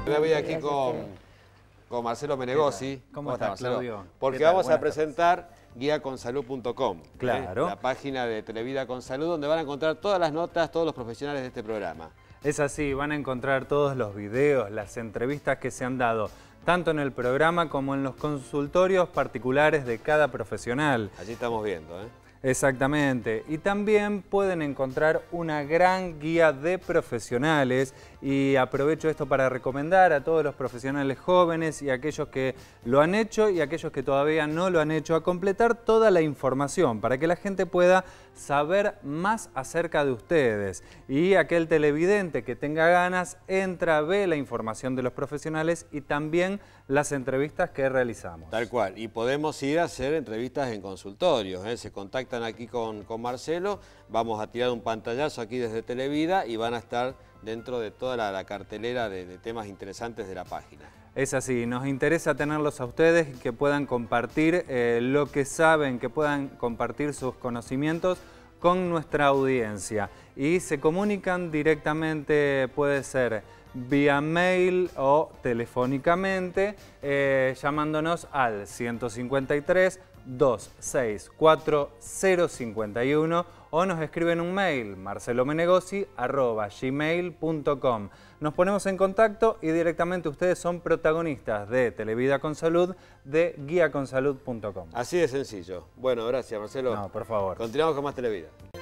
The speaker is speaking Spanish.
Me voy aquí con Marcelo Menegosi. ¿Cómo estás, Marcelo? Claudio? Porque ¿Qué tal? vamos a Buenas presentar guiaconsalud.com. Claro. La página de Televida con Salud, donde van a encontrar todas las notas, todos los profesionales de este programa. Es así, van a encontrar todos los videos, las entrevistas que se han dado, tanto en el programa como en los consultorios particulares de cada profesional. Allí estamos viendo, Exactamente. Y también pueden encontrar una gran guía de profesionales, y aprovecho esto para recomendar a todos los profesionales jóvenes y aquellos que lo han hecho y aquellos que todavía no lo han hecho, a completar toda la información para que la gente pueda saber más acerca de ustedes. Y aquel televidente que tenga ganas entra, ve la información de los profesionales y también las entrevistas que realizamos. Tal cual. Y podemos ir a hacer entrevistas en consultorios. Se contactan aquí con Marcelo, vamos a tirar un pantallazo aquí desde Televida y van a estar dentro de toda la cartelera de temas interesantes de la página. Es así, nos interesa tenerlos a ustedes y que puedan compartir lo que saben, que puedan compartir sus conocimientos con nuestra audiencia. Y se comunican directamente, puede ser vía mail o telefónicamente, llamándonos al 153 264 051 o nos escriben un mail marcelomenegosi@gmail.com. Nos ponemos en contacto y directamente ustedes son protagonistas de Televida con Salud, de guiaconsalud.com. Así de sencillo. Bueno, gracias Marcelo. No, por favor. Continuamos con más Televida.